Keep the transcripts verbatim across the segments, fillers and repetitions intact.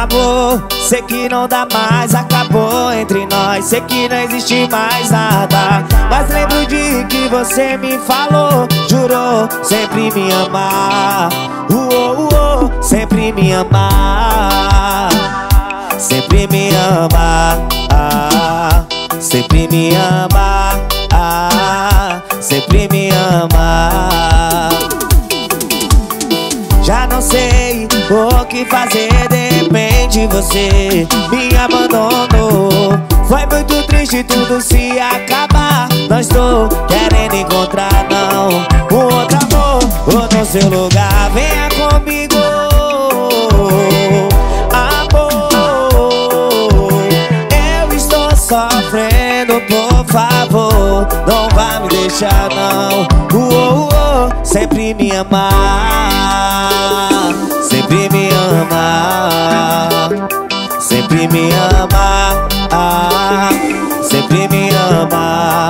amor, sei que não dá mais, acabou entre nós, sei que não existe mais nada. Mas lembro de que você me falou, jurou sempre me amar. Uou, uou, sempre me amar, sempre me amar, ah, sempre me amar, ah, sempre me amar. Já não sei o que fazer, de repente você me abandonou. Foi muito triste tudo se acabar, não estou querendo encontrar não um outro amor, ou no seu lugar, venha comigo, amor. Eu estou sofrendo, por favor, não vá me deixar não. Uou, uou, sempre me amar, sempre me amar, sempre me amar, ah, sempre me amar.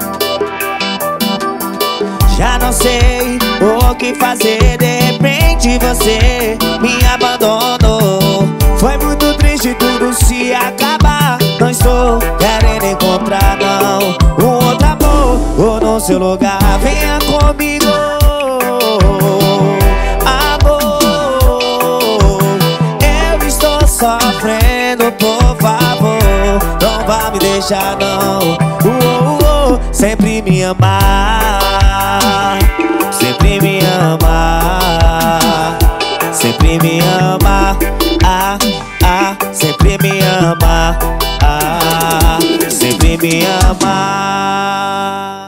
Já não sei o que fazer, de repente você me abandonou. Foi muito triste tudo se acabar, não estou querendo encontrar não um outro amor, ou no seu lugar, venha comigo, amor. Eu estou sofrendo, por favor, não vá me deixar não. Uou, uou, sempre me amar, sempre me amar, sempre me amar, ah, ah, sempre me amar, ah, sempre me amar.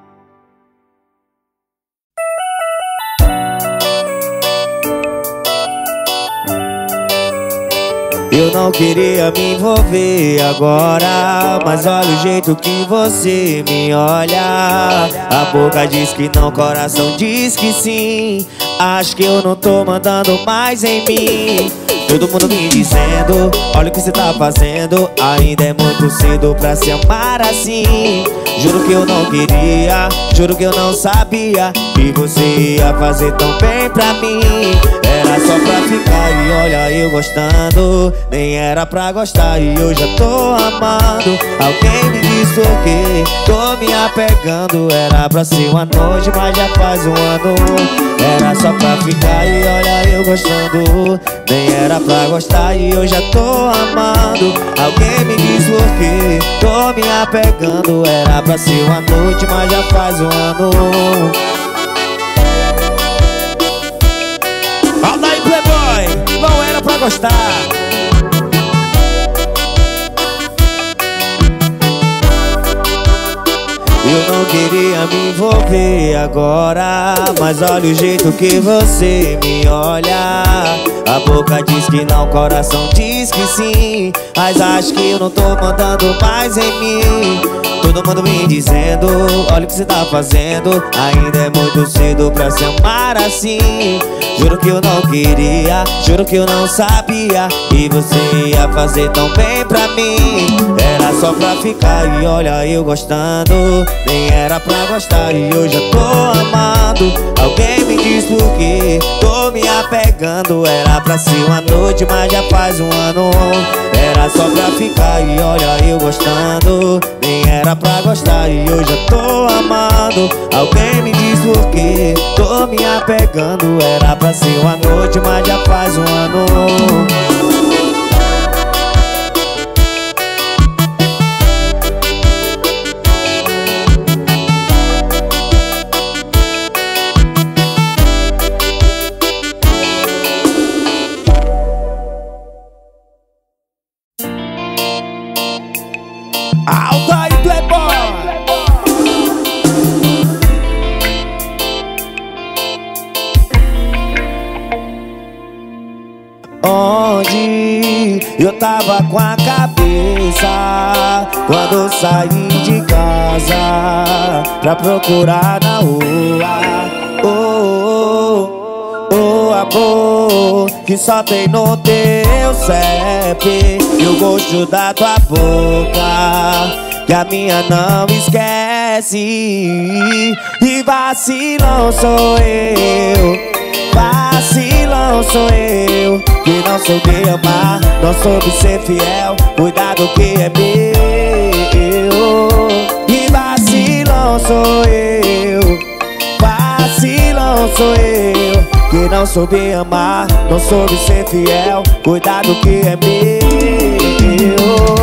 Eu não queria me envolver agora, mas olha o jeito que você me olha. A boca diz que não, coração diz que sim. Acho que eu não tô mandando mais em mim. Todo mundo me dizendo, olha o que você tá fazendo, ainda é muito cedo pra se amar assim. Juro que eu não queria, juro que eu não sabia que você ia fazer tão bem pra mim. Era só pra ficar e olha eu gostando, nem era pra gostar e eu já tô amando. Alguém me diz por quê, tô me apegando. Era pra ser uma noite, mas já faz um ano. Era só pra ficar e olha eu gostando, nem era pra gostar e eu já tô amando. Alguém me diz por quê, tô me apegando. Era pra ser uma noite, mas já faz um ano. Fala aí, playboy, não era pra gostar. Eu não queria me envolver agora, mas olha o jeito que você me olha. A boca diz que não, coração diz que sim, mas acho que eu não tô mandando mais em mim. Todo mundo me dizendo, olha o que você tá fazendo, ainda é muito cedo pra se amar assim. Juro que eu não queria, juro que eu não sabia que você ia fazer tão bem pra mim. Era só pra ficar e olha eu gostando, nem era pra gostar e eu já tô amando. Alguém me diz por quê, tô me apegando. Era pra ser uma noite, mas já faz um ano. Era só pra ficar e olha eu gostando, nem era pra gostar e eu já tô amando. Alguém me diz por quê, tô me apegando. Era pra ser uma noite, mas já faz um ano. Alta aí, playboy! Onde eu tava com a cabeça quando eu saí de casa pra procurar na rua. Oh, oh, oh, amor, que só tem no teu C E P e o gosto da tua boca, que a minha não esquece. E vacilão sou eu, Vacilão sou eu, que não soube amar, não soube ser fiel, cuidar do que é meu. E vacilão sou eu, vacilão sou eu, que não soube amar, não soube ser fiel, cuidar do que é meu.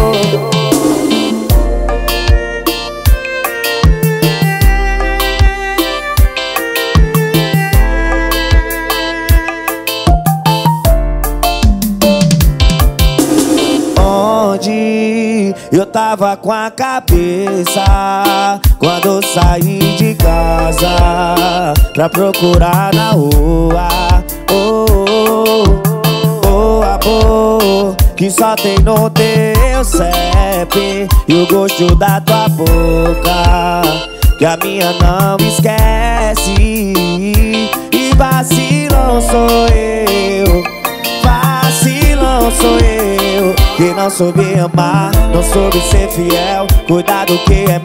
Eu tava com a cabeça quando eu saí de casa pra procurar na rua. Oh, oh, oh, amor, que só tem no teu C E P e o gosto da tua boca, que a minha não esquece. E vacilão sou eu, vacilão sou eu, que não soube amar, não soube ser fiel, cuidar do que é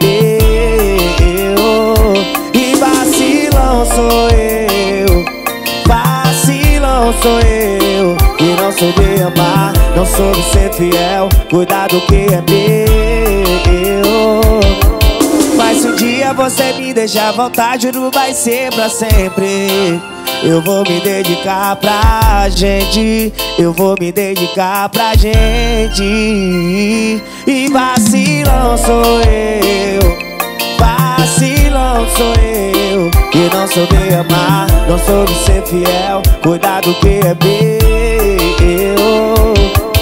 meu. E vacilão sou eu, vacilão sou eu, que não soube amar, não soube ser fiel, cuidar do que é meu. Mas se um dia você me deixar à vontade, não vai ser pra sempre. Eu vou me dedicar pra gente, eu vou me dedicar pra gente. E vacilão sou eu, vacilão sou eu, que não soube amar, não soube ser fiel, cuidar do que é meu.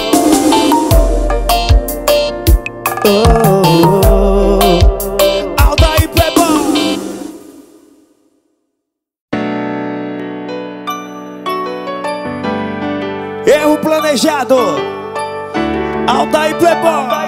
Oh, oh, oh. Aldair Playboy. Erro planejado. Aldair Playboy.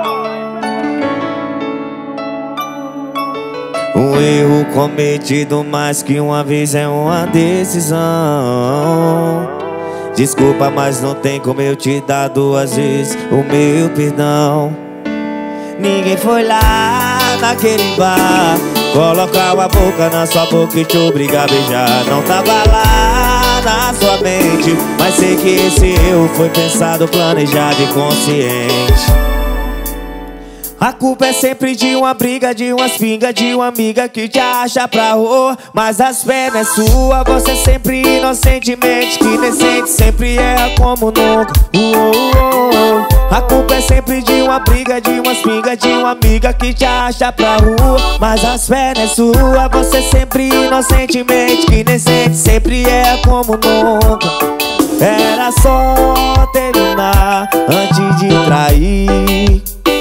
Um erro cometido mais que uma vez é uma decisão. Desculpa, mas não tem como eu te dar duas vezes o meu perdão. Ninguém foi lá naquele bar colocar a boca na sua boca e te obrigar a beijar. Não tava lá na sua mente, mas sei que esse erro foi pensado, planejado e consciente. A culpa é sempre de uma briga, de umas pingas, de uma amiga que te acha pra rua, mas as pernas é sua, você sempre inocentemente, que inocente sempre erra como nunca. uh, uh, uh. A culpa é sempre de uma briga, de umas pingas, de uma amiga que te acha pra rua, mas as pernas é sua, você sempre inocentemente, que inocente sempre erra como nunca. Era só terminar antes de trair,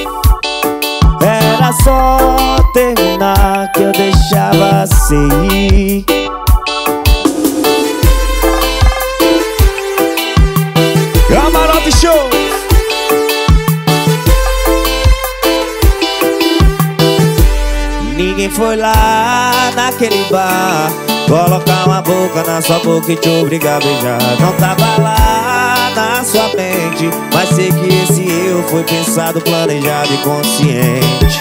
era só terminar que eu deixava você ir. Camarote Show. Ninguém foi lá naquele bar colocar uma boca na sua boca e te obrigar a beijar. Não tava lá na sua mente, mas sei que esse erro foi pensado, planejado e consciente.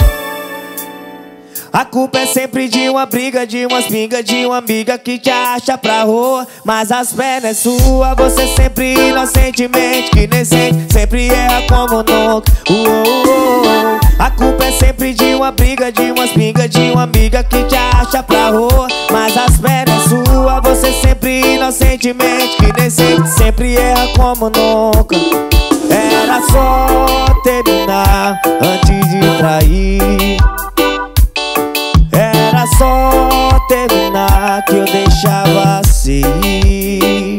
A culpa é sempre de uma briga, de umas pingas, de uma amiga que te acha pra rua, mas as pernas é sua, você sempre inocentemente, que nem sente, sempre erra como nunca. uh, uh, uh. A culpa é sempre de uma briga, de umas pingas, de uma amiga que te acha pra rua, mas as pernas é sua, você sempre inocentemente, que nem sente, sempre erra como nunca. Era só terminar antes de trair, era só terminar que eu deixava você ir.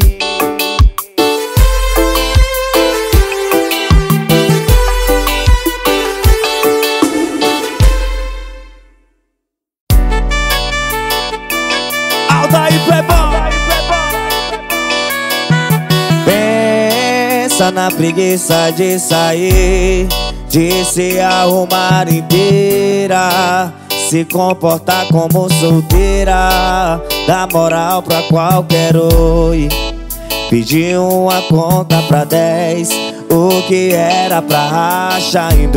Aldair Playboy. Pensa na preguiça de sair, de se arrumar inteira, se comportar como solteira, dá moral pra qualquer oi, pedir uma conta pra dez, o que era pra rachar em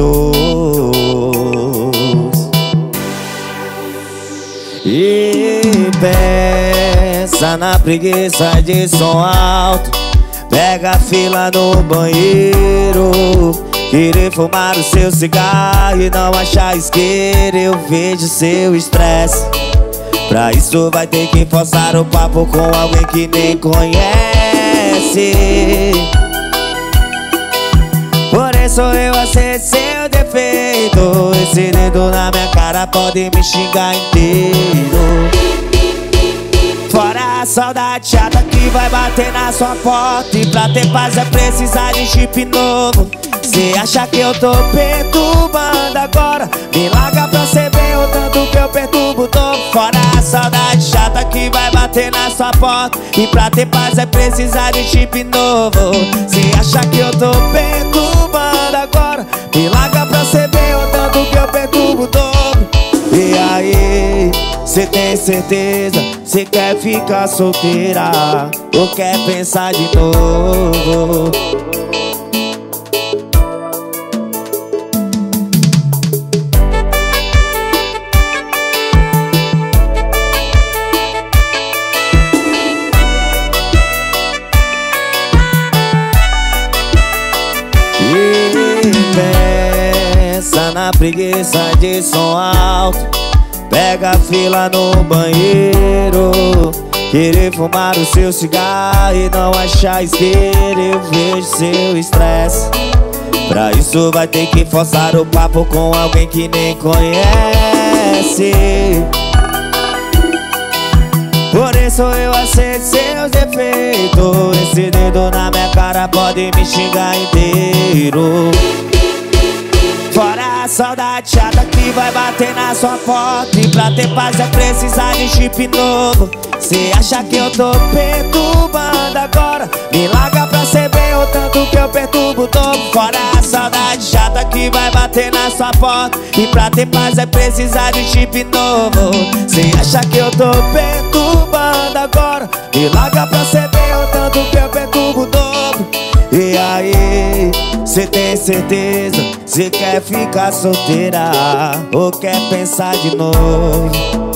dois. E pensa Pensa na preguiça de som alto, pega a fila no banheiro, querer fumar o seu cigarro e não achar isqueiro. Eu vejo seu estresse, pra isso vai ter que forçar o papo com alguém que nem conhece. Por isso eu aceito seu defeito, esse dedo na minha cara pode me xingar inteiro. Fora a saudade chata que vai bater na sua porta, e pra ter paz é precisar de chip novo. Cê acha que eu tô perturbando agora? Me larga pra cê ver o tanto que eu perturbo todo. Fora a saudade chata que vai bater na sua porta, e pra ter paz é precisar de chip novo. Cê acha que eu tô perturbando agora? Me larga pra cê ver o tanto que eu perturbo todo. E aí, cê tem certeza? Cê quer ficar solteira ou quer pensar de novo? E pensa na preguiça de som alto, pega a fila no banheiro, querer fumar o seu cigarro e não achar isqueiro. Eu vejo seu estresse, pra isso vai ter que forçar o papo com alguém que nem conhece. Por isso eu aceito seus defeitos, esse dedo na minha cara pode me xingar inteiro. Fora a saudade chata que vai bater na sua porta, e pra ter paz é precisar de chip novo. Cê acha que eu tô perturbando agora? Me larga pra cê ver o tanto que eu perturbo todo. Fora a saudade chata que vai bater na sua porta, e pra ter paz é precisar de chip novo. Cê acha que eu tô perturbando agora? Me larga pra cê ver o tanto que eu perturbo todo. E aí, cê tem certeza? Cê quer ficar solteira ou quer pensar de novo?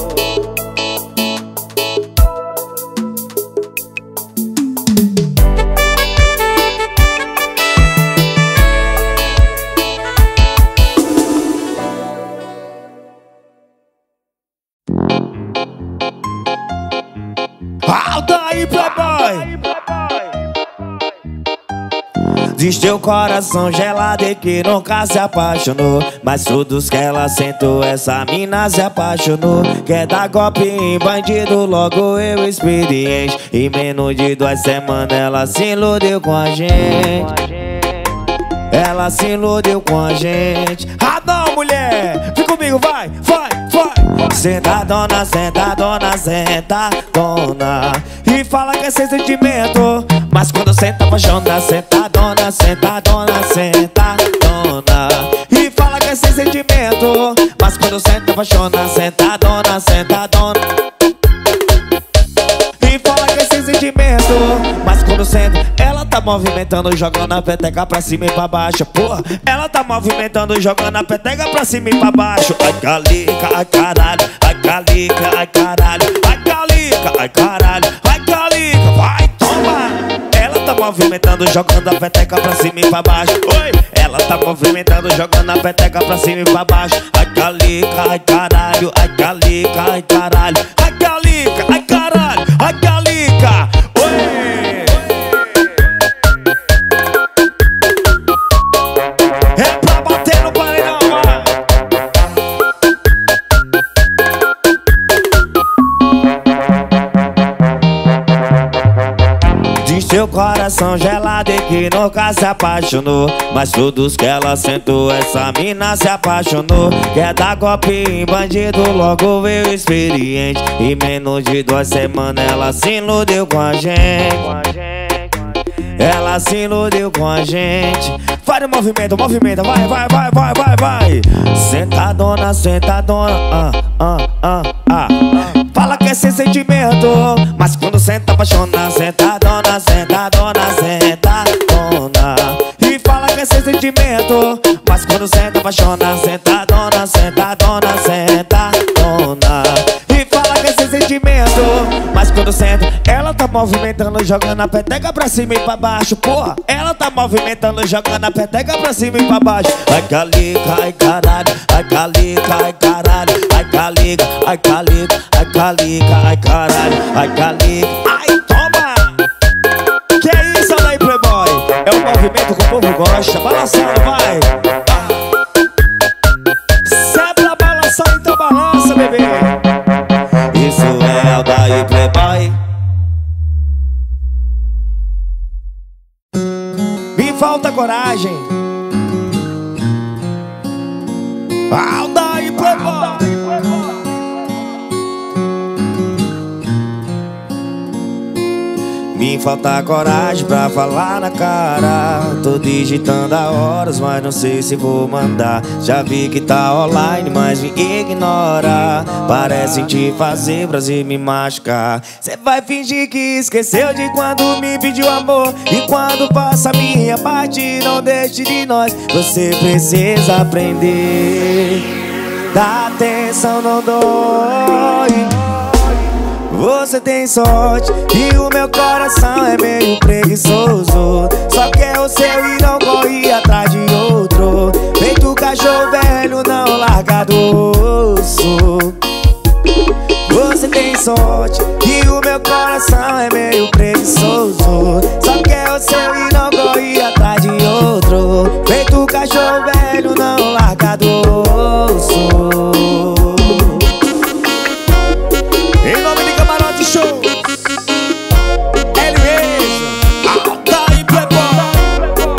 Alta aí, playboy! Diz teu coração gelado e que nunca se apaixonou, mas todos que ela sentou, essa mina se apaixonou. Quer dar golpe em bandido, logo eu experiente. Em menos de duas semanas ela se iludiu com a gente. Ela se iludiu com a gente. Ah não, mulher! Vem comigo, vai, vai, vai! Sentadona, sentadona, sentadona, E fala que é sem sentimento, mas quando senta apaixona. Sentadona, sentadona, sentadona, E fala que é sem sentimento, mas quando senta apaixona. Sentadona, sentadona, E fala que é sem sentimento, mas quando senta, ela tá movimentando, jogando a peteca pra cima e pra baixo. Porra, ela tá movimentando, jogando a peteca pra cima e pra baixo. Ai calica, ai caralho, ai calica, ai caralho, ai calica, ai caralho, ai calica, vai, toma. Ela tá movimentando, jogando a peteca pra cima e pra baixo. Oi, ela tá movimentando, jogando a peteca pra cima e pra baixo. Ai calica, ai caralho, ai calica, ai caralho, ai calica, ai caralho, ai calica. Oi. é pra bater no paredão, mano. Diz teu coração gelado e que nunca se apaixonou, mas todos que ela sentou, essa mina se apaixonou. Quer dar golpe em bandido, logo veio experiente. Em menos de duas semanas ela se iludiu com a gente. Ela se iludiu com a gente. Faz o movimento, movimento, vai, vai, vai, vai, vai, vai. Sentadona, sentadona, ah, ah, ah, ah. Fala que é sem sentimento, mas quando senta apaixona. Sentadona, sentadona, sentadona, E fala que é sem sentimento, mas quando senta apaixona. Sentadona, sentadona, sentadona, E fala que é sem sentimento, Mas quando senta, ela tá movimentando, jogando a peteca pra cima e pra baixo. Porra, ela tá movimentando, jogando a peteca pra cima e pra baixo. Ai calica, ai caralho, ai calica, ai caralho, ai calica, ai calica, ai calica, ai caralho, ai calica. Ai, toma! Que é isso, olha aí, playboy? É um movimento que o povo gosta. Balançando, vai! Se é pra balançar, então balança, bebê. Isso é Aldair Playboy. Me falta coragem. Aldair Playboy. Me falta coragem pra falar na cara. Tô digitando há horas, mas não sei se vou mandar. Já vi que tá online, mas me ignora. Parece te fazer prazer me machucar. Cê vai fingir que esqueceu de quando me pediu amor. E quando passa a minha parte, não deixe de nós. Você precisa aprender. Dá atenção, não dói. Você tem sorte e o meu coração é meio preguiçoso. Só quer o seu e não corre atrás de outro. Feito cachorro velho, não larga do osso. Você tem sorte e o meu coração é meio preguiçoso. Só quer o seu e não corre atrás de outro. Feito cachorro velho, não larga do osso. Em nome de Camarote Show, ele mesmo, Aldair Playboy.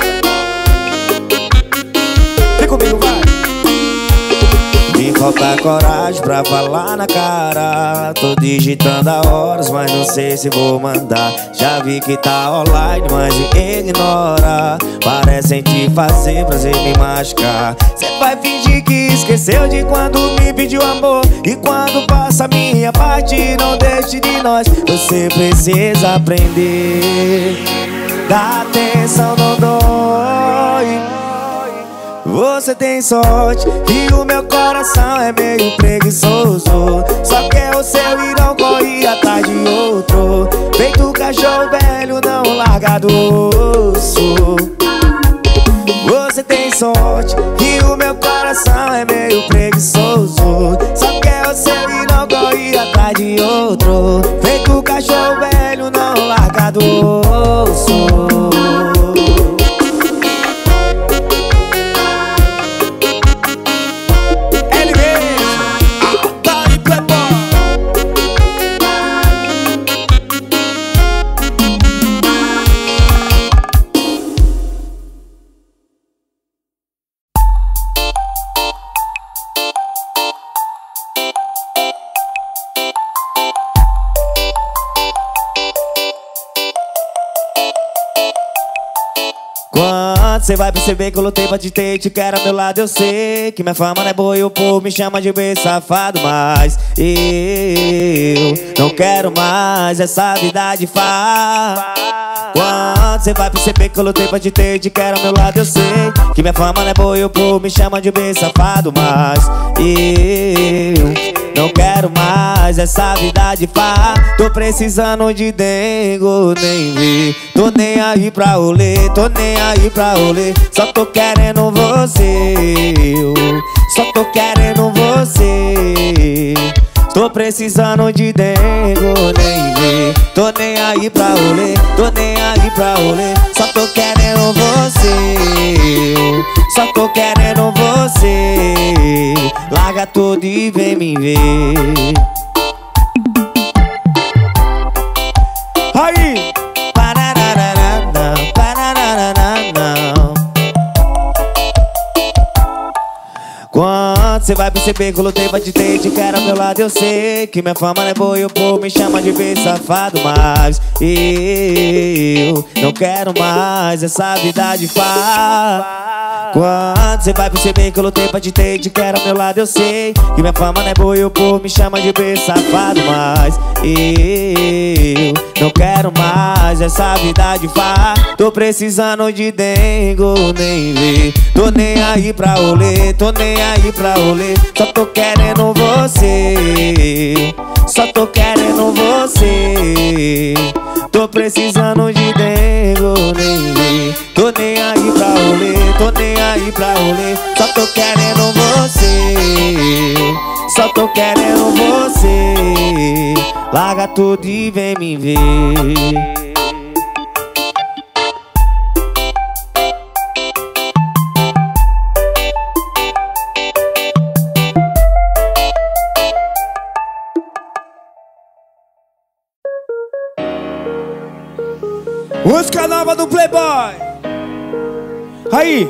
Vem comigo, vai. Me falta coragem pra falar na cara. Tô digitando há horas, mas não sei se vou mandar. Já vi que tá online, mas me ignora. Parecem te fazer prazer me machucar. Cê vai fingir que esqueceu de quando me pediu amor. E quando passa a minha parte, não deixe de nós. Você precisa aprender. Dá atenção, não dói. Você tem sorte e o meu coração é meio preguiçoso. Só quer o seu e não corre atrás de outro. Feito cachorro velho, não larga do osso. Você tem sorte e o meu coração é meio preguiçoso. Só quer o seu e não corre atrás de outro. Feito cachorro velho, não larga do osso. Cê vai perceber que eu lutei pra te ter, te quero ao meu lado, eu sei que minha fama não é boa e o povo me chama de bem safado. Mas eu não quero mais essa vida de farra. Quando cê vai perceber que eu lutei pra te ter, te quero ao meu lado, eu sei que minha fama não é boa e o povo me chama de bem safado. Mas eu não quero mais essa vida de farra. Tô precisando de dengo, nem vi. Tô nem aí pra rolê, tô nem aí pra rolê. Só tô querendo você, eu só tô querendo você. Tô precisando de dengo, nem vi. Tô nem aí pra rolê, tô nem aí pra rolê. Só tô querendo você, eu só tô querendo você. Larga tudo e vem me ver. Aí! Parararana, parararana. Quando cê vai perceber que eu lutei pra te ter, te quero ao meu lado, eu sei que minha fama não é boa e o povo me chama de bem safado. Mas eu não quero mais essa vida de farra. Quando cê vai perceber que eu lutei pra te ter, te quero ao meu lado, eu sei que minha fama não é boa e o povo me chama de bem safado. Mas eu não quero mais essa vida de farra. Tô precisando de dengo, nem ver. Tô nem aí pra rolê, tô nem aí pra rolê. Só tô querendo você, só tô querendo você. Tô precisando de dengo, nem ver. Tô nem aí pra rolê, tô nem aí pra rolê. Só tô querendo você, só tô querendo você. Larga tudo e vem me ver. Música nova do Playboy. Aí.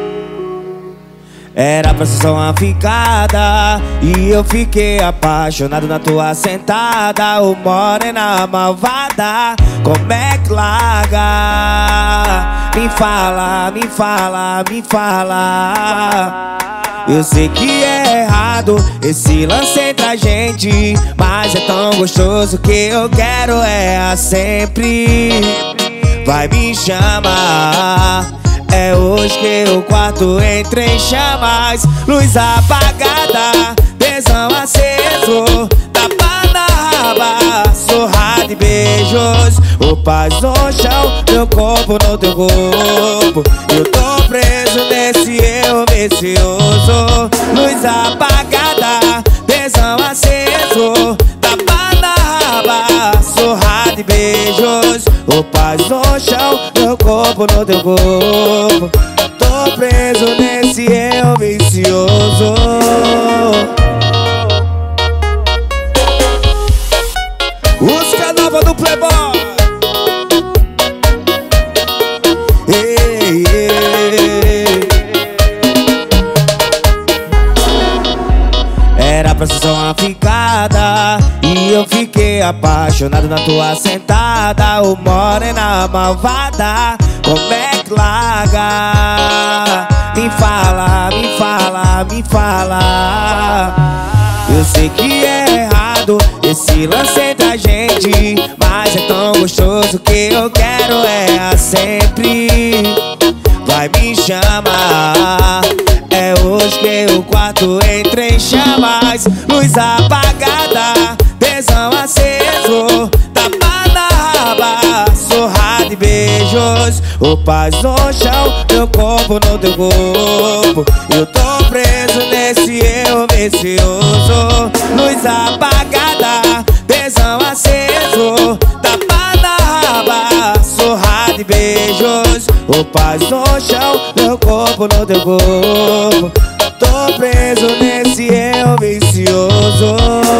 Era pra ser só uma ficada e eu fiquei apaixonado na tua sentada. Ô morena malvada, como é que larga? Me fala, me fala, me fala. Eu sei que é errado esse lance entre a gente, mas é tão gostoso que eu quero é a sempre. Vai me chamar, é hoje que o quarto entra em chamas. Luz apagada, tesão aceso, tapa na raba, surra de beijos. O paz no chão, meu corpo no teu corpo. Eu tô preso nesse eu vicioso. Luz apagada, tesão aceso, tapa na raba, surra de beijos. O paz no chão, meu corpo no teu corpo. Tô preso nesse eu vicioso. Música nova do Playboy. Ei, ei. Era pra ser só uma ficada e eu fiquei apaixonado na tua sentada. Ô morena malvada, como é que larga? Me fala, me fala, me fala. Eu sei que é errado esse lance entre a gente, mas é tão gostoso que eu quero é a sempre. Vai me chamar, é hoje que o quarto entra em chamas. Luz apagada, tesão aceso, tapa na raba, surra de beijos. O paz no chão, meu corpo no teu corpo. Eu tô preso nesse eu vicioso. Luz apagada, tesão aceso, tapa na raba, surra de beijos. O paz no chão, meu corpo no teu corpo. Tô preso nesse eu vicioso.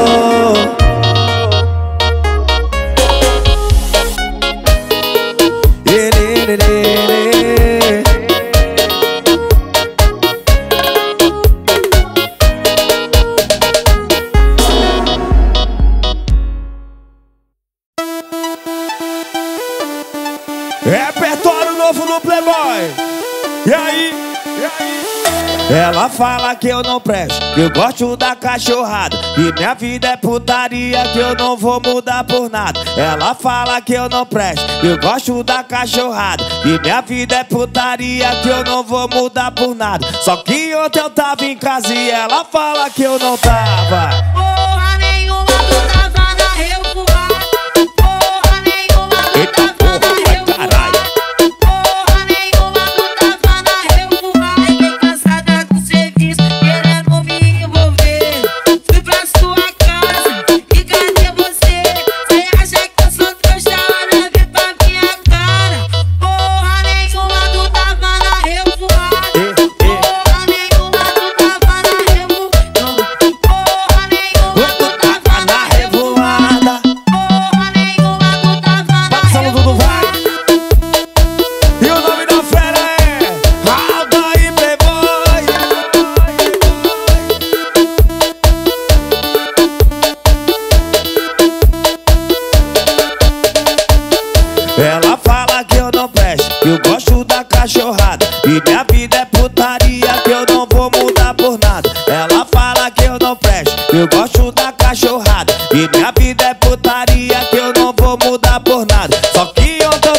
Repertório novo do Playboy. E aí? E aí? Ela fala que eu não presto, que eu gosto da cachorrada, e minha vida é putaria, que eu não vou mudar por nada. Ela fala que eu não presto, que eu gosto da cachorrada, e minha vida é putaria, que eu não vou mudar por nada. Só que ontem eu tava em casa e ela fala que eu não tava. Porra nenhuma, tu tava na revoada. Porra nenhuma, tu Eita tava porra, na vai revoada. caralho. Porra nenhuma, tu tava na revoada. Fiquei cansada do serviço, querendo me envolver. Fui pra sua casa e cadê você? Cê acha que eu sou trouxa? Olha, vem pra minha cara. Porra nenhuma, tu tava na revoada. Porra nenhuma, tu tava na revoada. Porra nenhuma, tu tava na revoada. Porra nenhuma, tu tava na Passando tudo vai. revoada. E o nome da fera é Aldair Playboy. Ela fala que eu não presto, que eu gosto da cachorrada, e minha vida é putaria, que eu não vou mudar por nada. Ela fala que eu não presto, que eu gosto da cachorrada, e minha vida é putaria, que eu não vou mudar por nada. Só que ontem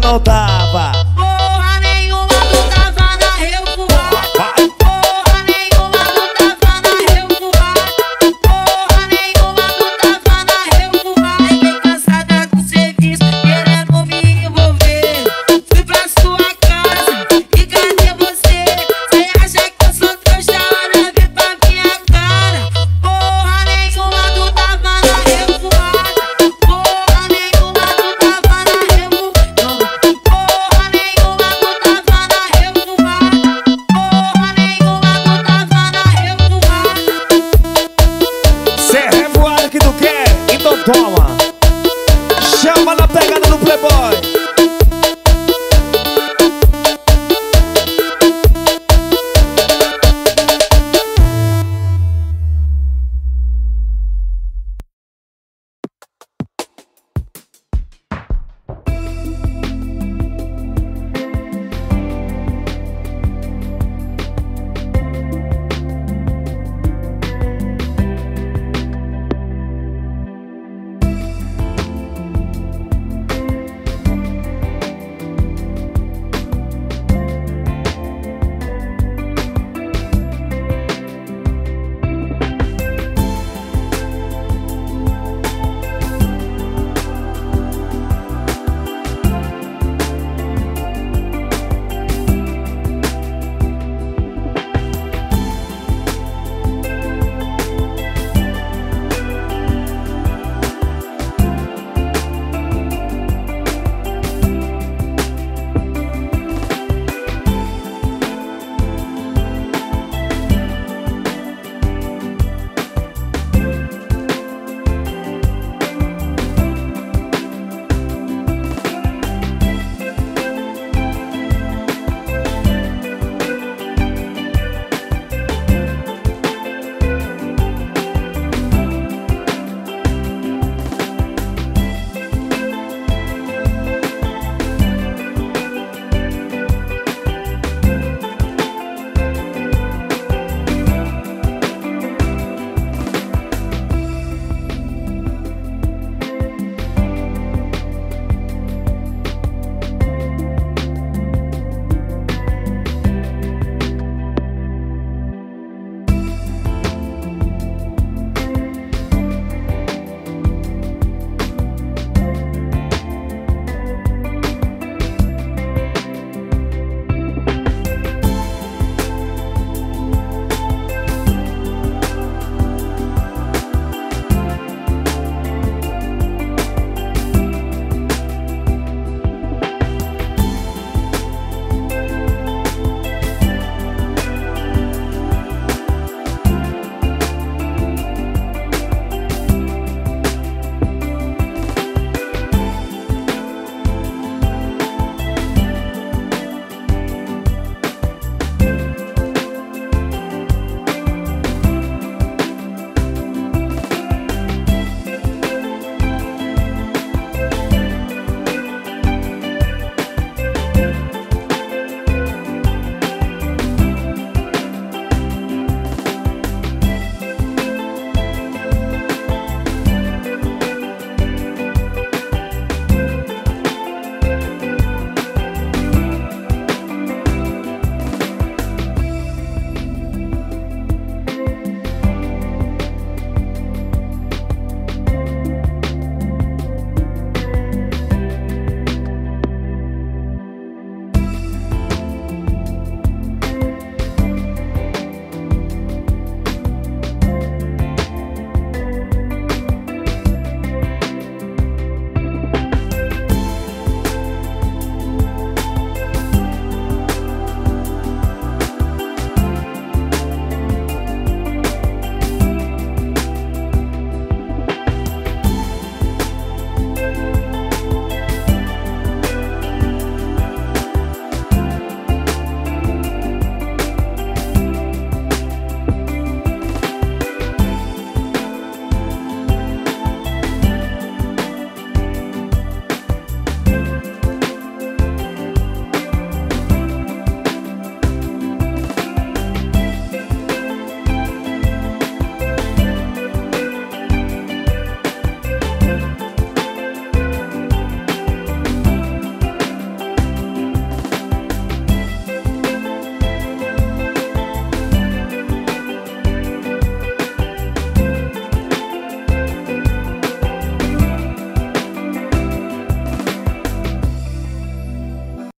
não tava. Porra nenhuma, tu tava na revoada. Porra nenhuma, tu tava na revoada. Porra nenhuma, tu tava na revoada. Fiquei cansada do serviço, querendo me envolver. Fui pra sua casa e cadê você? Cê acha que eu sou trouxa? Olha, vem pra minha cara. Porra nenhuma, tu tava na revoada. Porra nenhuma, tu tava na revoada. Porra nenhuma, tu tava na revoada. Porra nenhuma, tu tava na revoada. Cê é revoado que tu quer, então toma. Chama na pegada do Playboy.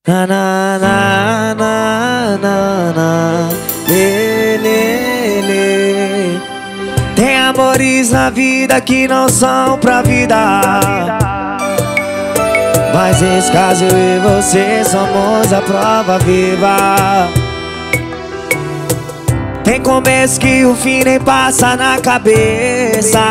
Na na na na na na lê, lê, lê. Tem amores na vida que não são pra vida, mas nesse caso eu e você somos a prova viva. Tem começo que o fim nem passa na cabeça,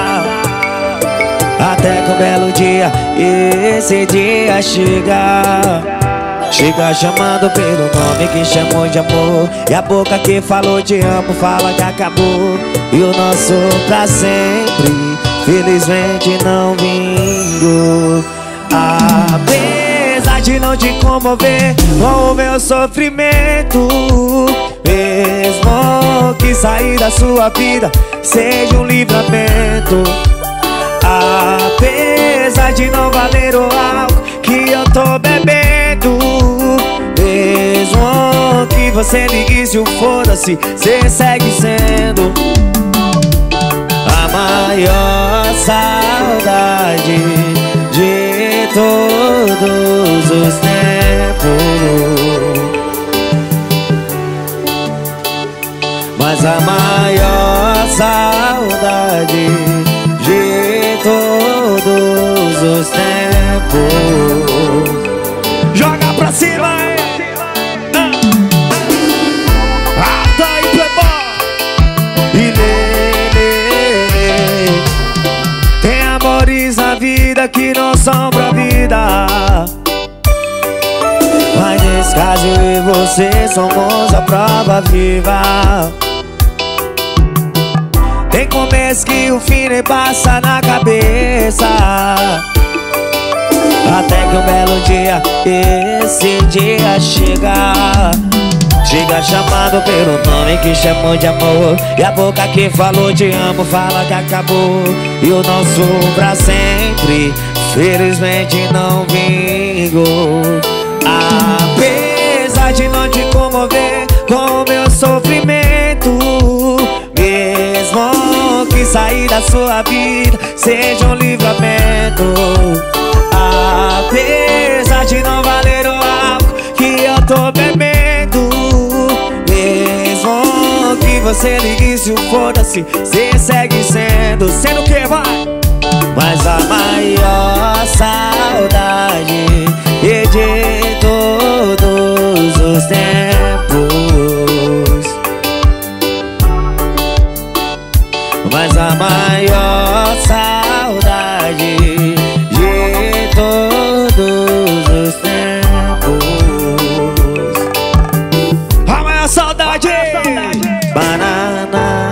até que um belo dia esse dia chega. Chega chamando pelo nome que chamou de amor, e a boca que falou te amo fala que acabou. E o nosso pra sempre felizmente não vingou. Apesar de não te comover com o meu sofrimento, mesmo que sair da sua vida seja um livramento, apesar de não valer o álcool que eu tô bebendo, mesmo que você ligue se o foda-se, cê segue sendo a maior saudade de todos os tempos. Mas a maior saudade de todos os tempos. Joga pra cima, hein? Ah, tá aí, playboy. E lê, lê, lê. Tem amores na vida que não são pra vida, mas nesse caso eu e você somos a prova viva. Tem começo que o fim nem passa na cabeça, até que um belo dia esse dia chega. Chega chamado pelo nome que chamou de amor, e a boca que falou te amo fala que acabou. E o nosso pra sempre felizmente não vingou. Apesar de não te comover com o meu sofrimento, mesmo que sair da sua vida seja um livramento, apesar de não valer o álcool que eu tô bebendo, mesmo que você ligue se o foda-se, cê segue sendo, sendo o que vai? Mas a maior saudade e de todos os tempos, mas a maior saudade de todos os tempos. A maior saudade. Banana.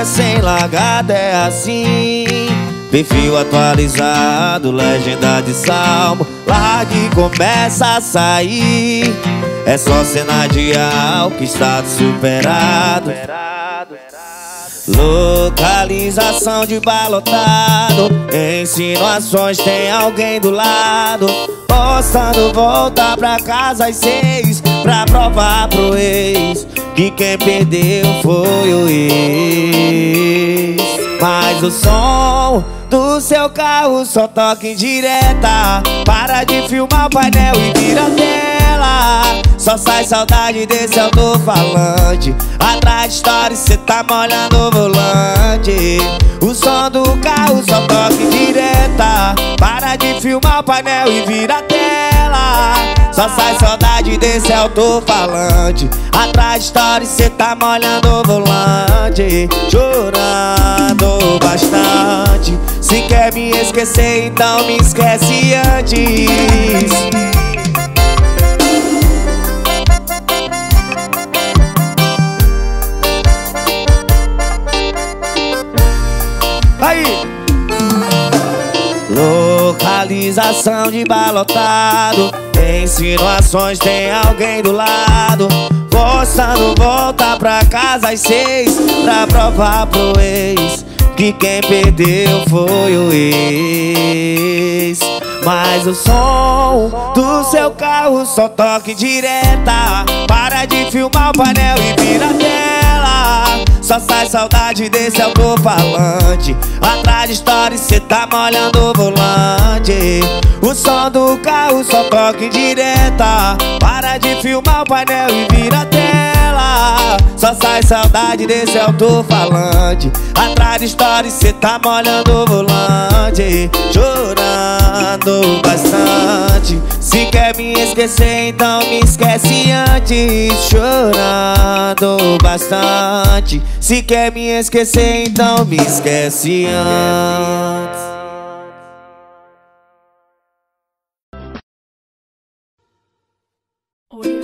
sem largada é assim. Perfil atualizado, legenda de salmo, larga e começa a sair. É só cena de álcool, estado superado. Localização de balotado, insinuações, tem alguém do lado. Postando volta pra casa às seis, pra provar pro ex que quem perdeu foi o ex. Mas o som do seu carro só toca em direta. Para de filmar o painel e vira a tela. Só sai saudade desse alto-falante. Atrás de história cê tá molhando o volante. O som do carro só toca em direta. Para de filmar o painel e vira a tela. Só sai saudade desse alto-falante. Atrás de história cê tá molhando o volante. Chorando bastante. Se quer me esquecer, então me esquece antes. Aí! Localização de balotado, insinuações, tem alguém do lado. Postando volta pra casa às seis, pra provar pro ex que quem perdeu foi o ex. Mas o som do seu carro só toca em direta. Para de filmar o painel e vira a tela. Só sai saudade desse alto-falante. Atrás de história cê tá molhando o volante. O som do carro só toca em direta. Para de filmar o painel e vira a tela. Só sai saudade desse alto-falante. Atrás de história cê tá molhando o volante. Chorando bastante. Se quer me esquecer, então me esquece antes. Chorando bastante. Se quer me esquecer, então me esquece antes. Oi.